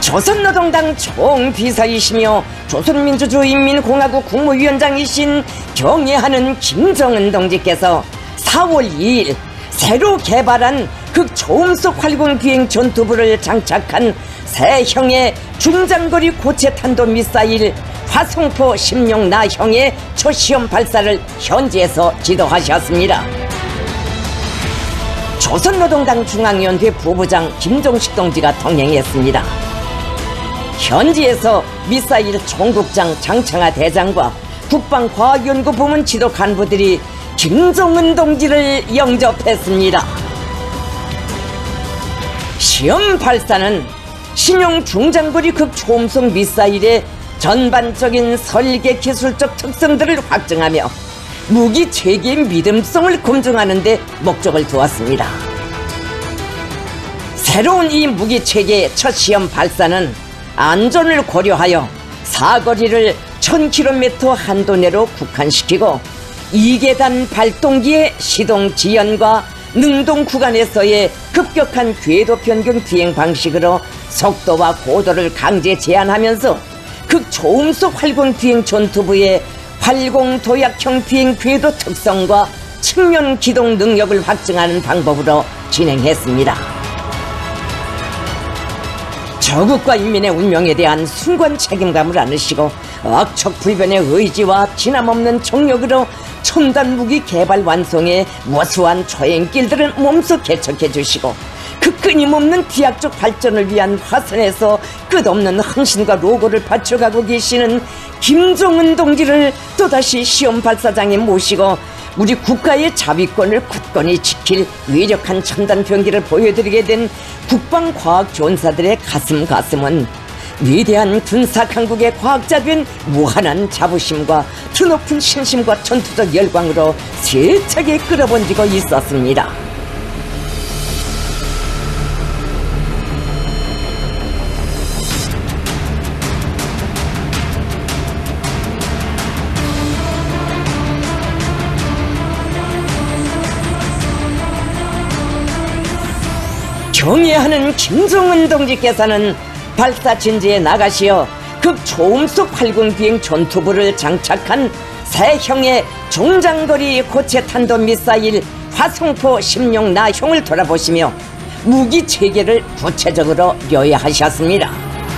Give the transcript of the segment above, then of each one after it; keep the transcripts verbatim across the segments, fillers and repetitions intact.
조선노동당 총비서이시며 조선민주주의인민공화국 국무위원장이신 경애하는 김정은 동지께서 사월 이일 새로 개발한 극초음속 활공 비행 전투부를 장착한 새형의 중장거리 고체 탄도 미사일 화성포 십육 나형의 초시험 발사를 현지에서 지도하셨습니다. 조선노동당 중앙위원회 부부장 김종식 동지가 동행했습니다. 현지에서 미사일 총국장 장창하 대장과 국방과학연구 부문 지도 간부들이 김정은 동지를 영접했습니다. 시험 발사는 신형 중장거리 극초음속 미사일의 전반적인 설계 기술적 특성들을 확증하며 무기 체계의 믿음성을 검증하는 데 목적을 두었습니다. 새로운 이 무기 체계의 첫 시험 발사는 안전을 고려하여 사거리를 천 킬로미터 한도 내로 국한시키고 이계단 발동기의 시동 지연과 능동 구간에서의 급격한 궤도 변경 비행 방식으로 속도와 고도를 강제 제한하면서 극초음속 활공 비행 전투부의 활공 도약형 비행 궤도 특성과 측면 기동 능력을 확증하는 방법으로 진행했습니다. 저국과 인민의 운명에 대한 숭고한 책임감을 안으시고 억척불변의 의지와 진함없는 정력으로 첨단 무기 개발 완성에 무수한 초행길들을 몸소 개척해 주시고 그 끊임없는 비약적 발전을 위한 화선에서 끝없는 헌신과 노고를 바쳐가고 계시는 김정은 동지를 또다시 시험 발사장에 모시고 우리 국가의 자위권을 굳건히 지킬 위력한 첨단 병기를 보여드리게 된 국방과학전사들의 가슴 가슴은 위대한 군사강국의 과학자된 무한한 자부심과 드높은 신심과 전투적 열광으로 세차게 끌어번지고 있었습니다. 경애하는 김정은 동지께서는 발사 진지에 나가시어 극초음속 활공 비행 전투부를 장착한 새형의 중장거리 고체 탄도 미사일 화성포 십육 나형을 돌아보시며 무기 체계를 구체적으로 요약하셨습니다.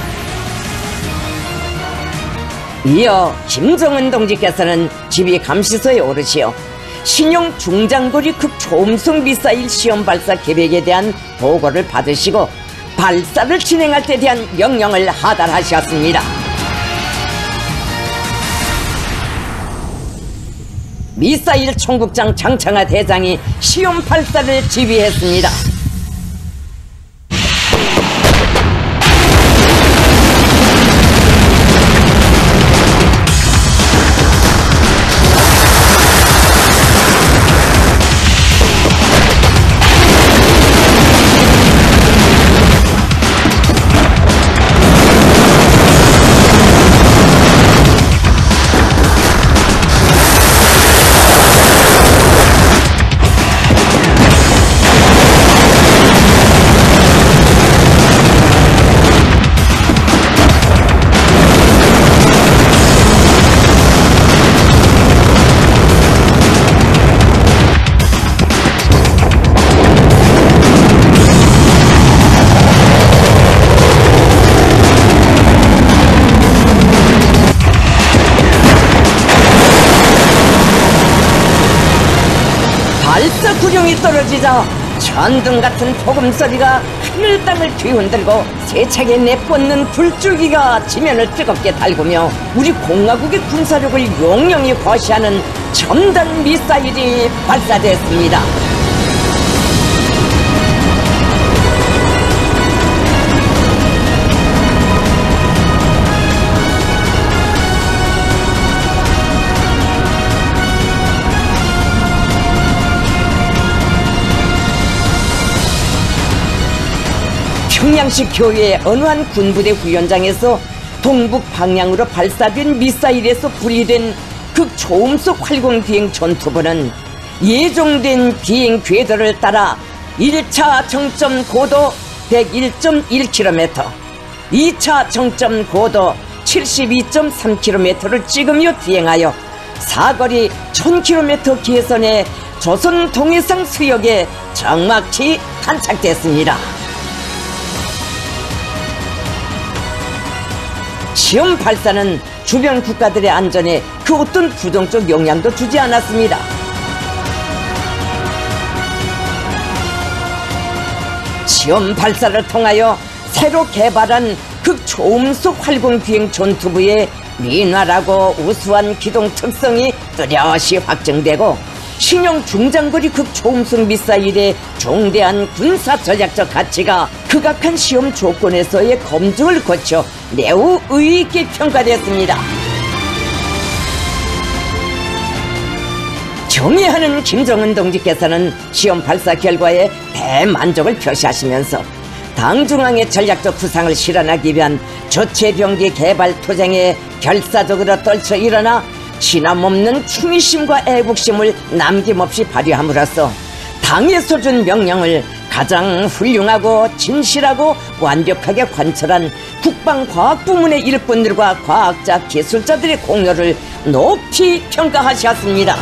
이어 김정은 동지께서는 지휘 감시소에 오르시어 신형 중장거리 극초음속 미사일 시험 발사 계획에 대한 보고를 받으시고 발사를 진행할 때 대한 명령을 하달하셨습니다. 미사일 총국장 장창하 대장이 시험 발사를 지휘했습니다. 발사 구룡이 떨어지자 천둥같은 폭음소리가 하늘 땅을 뒤흔들고 세차게 내뻗는 불줄기가 지면을 뜨겁게 달구며 우리 공화국의 군사력을 용용히 과시하는 첨단 미사일이 발사됐습니다. 평양시 교외의 어느 한 군부대 훈련장에서 동북 방향으로 발사된 미사일에서 분리된 극초음속 활공 비행 전투부는 예정된 비행 궤도를 따라 일 차 정점 고도 백일 점 일 킬로미터, 이 차 정점 고도 칠십이 점 삼 킬로미터를 찍으며 비행하여 사거리 천 킬로미터 계선의 조선 동해상 수역에 정확히 탄착됐습니다. 시험 발사는 주변 국가들의 안전에 그 어떤 부정적 영향도 주지 않았습니다. 시험 발사를 통하여 새로 개발한 극초음속 활공비행 전투부의 민활하고 우수한 기동 특성이 뚜렷이 확정되고 신형 중장거리 극초음속 미사일의 중대한 군사 전략적 가치가 극악한 시험 조건에서의 검증을 거쳐 매우 의의있게 평가됐습니다. 경애하는 김정은 동지께서는 시험 발사 결과에 대만족을 표시하시면서 당중앙의 전략적 부상을 실현하기 위한 저체병기 개발 투쟁에 결사적으로 떨쳐 일어나 진함없는 충의심과 애국심을 남김없이 발휘함으로써 당에서 준 명령을 가장 훌륭하고 진실하고 완벽하게 관철한 국방과학부문의 일꾼들과 과학자, 기술자들의 공로를 높이 평가하셨습니다.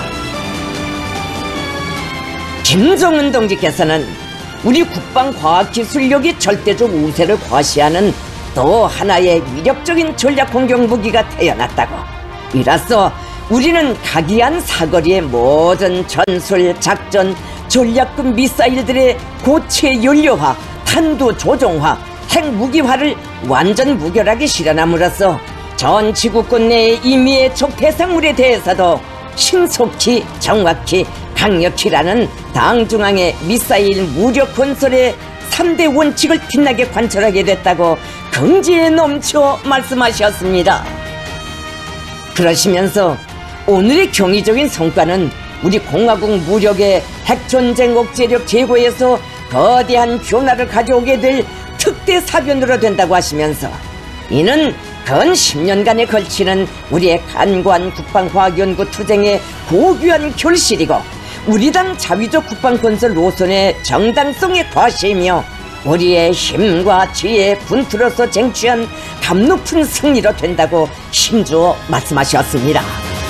김정은 동지께서는 우리 국방과학기술력이 절대적 우세를 과시하는 또 하나의 위력적인 전략 공격 무기가 태어났다고, 이라서 우리는 각이한 사거리의 모든 전술, 작전, 전략급 미사일들의 고체 연료화, 탄도 조종화, 핵무기화를 완전 무결하게 실현함으로써 전 지구권 내의 임의의 적 대상물에 대해서도 신속히, 정확히, 강력히라는 당중앙의 미사일 무력 건설의 삼 대 원칙을 빛나게 관철하게 됐다고 긍지에 넘쳐 말씀하셨습니다. 그러시면서 오늘의 경이적인 성과는 우리 공화국 무력의 핵전쟁 억제력 제고에서 거대한 변화를 가져오게 될 특대 사변으로 된다고 하시면서 이는 근 십 년간에 걸치는 우리의 간과한 국방과학연구 투쟁의 고귀한 결실이고 우리 당 자위적 국방건설 노선의 정당성의 과시이며 우리의 힘과 지혜에 분투로서 쟁취한 감 높은 승리로 된다고 힘주어 말씀하셨습니다.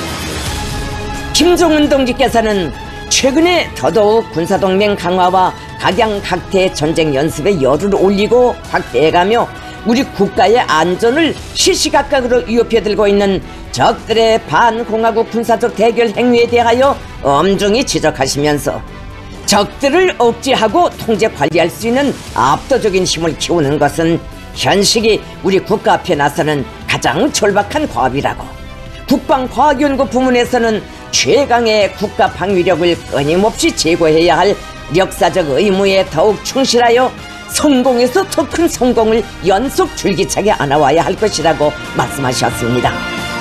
김정은 동지께서는 최근에 더더욱 군사동맹 강화와 각양각태의 전쟁 연습에 열을 올리고 확대해가며 우리 국가의 안전을 시시각각으로 위협해 들고 있는 적들의 반공화국 군사적 대결 행위에 대하여 엄중히 지적하시면서 적들을 억제하고 통제 관리할 수 있는 압도적인 힘을 키우는 것은 현식이 우리 국가 앞에 나서는 가장 절박한 과업이라고, 국방과학연구 부문에서는 최강의 국가 방위력을 끊임없이 제고해야 할 역사적 의무에 더욱 충실하여 성공에서 더 큰 성공을 연속 줄기차게 안아와야 할 것이라고 말씀하셨습니다.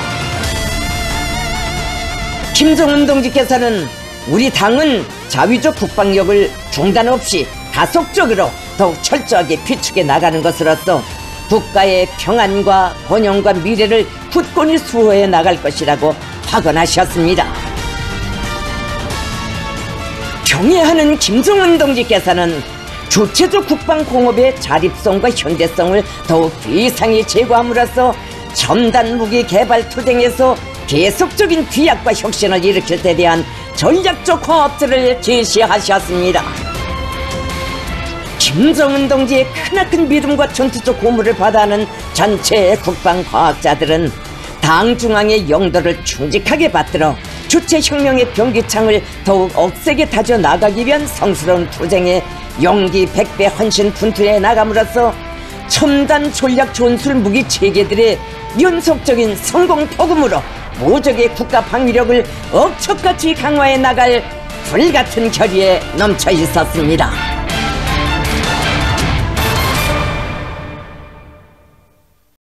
김정은 동지께서는 우리 당은 자위적 국방력을 중단 없이 가속적으로 더욱 철저하게 비축해 나가는 것으로서 국가의 평안과 번영과 미래를 굳건히 수호해 나갈 것이라고 확언하셨습니다. 경애하는 김정은 동지께서는 주체적 국방공업의 자립성과 현대성을 더욱 비상히 제고함으로써 첨단 무기 개발 투쟁에서 계속적인 비약과 혁신을 일으킬 데 대한 전략적 과업들을 제시하셨습니다. 김정은 동지의 크나큰 믿음과 전투적 고무를 받아하는 전체 국방과학자들은 당 중앙의 영도를 충직하게 받들어 주체혁명의 병기창을 더욱 억세게 다져 나가기 위한 성스러운 투쟁에 용기 백배 헌신 분투해 나감으로써 첨단 전략 전술 무기 체계들의 연속적인 성공 포금으로 무적의 국가 방위력을 억척같이 강화해 나갈 불같은 결의에 넘쳐 있었습니다.